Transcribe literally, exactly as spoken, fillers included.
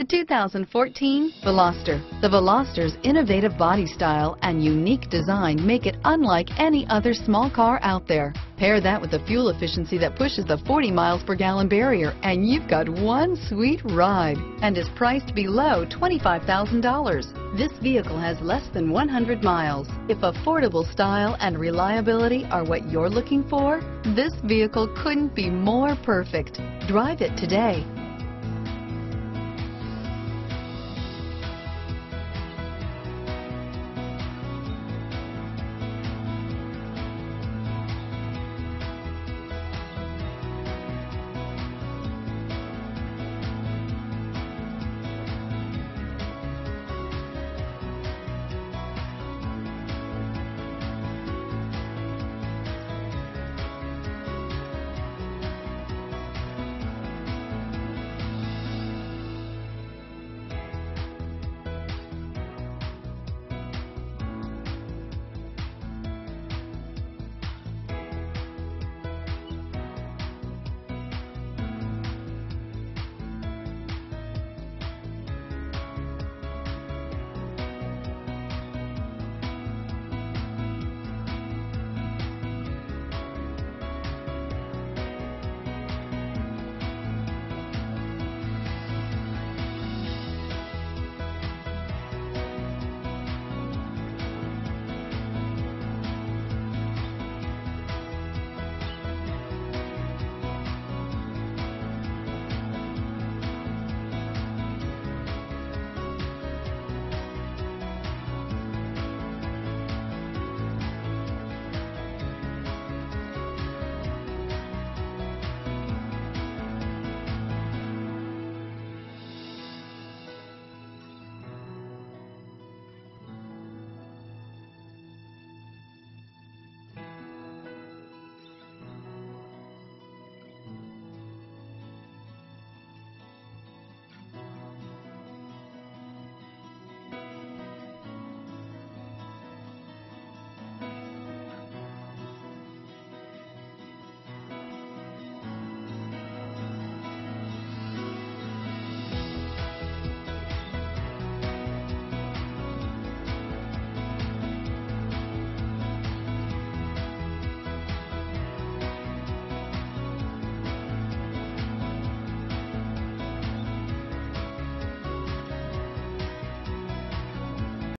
The two thousand fourteen Veloster. The Veloster's innovative body style and unique design make it unlike any other small car out there. Pair that with the fuel efficiency that pushes the forty miles per gallon barrier, and you've got one sweet ride, and is priced below twenty-five thousand dollars. This vehicle has less than one hundred miles. If affordable style and reliability are what you're looking for, this vehicle couldn't be more perfect. Drive it today.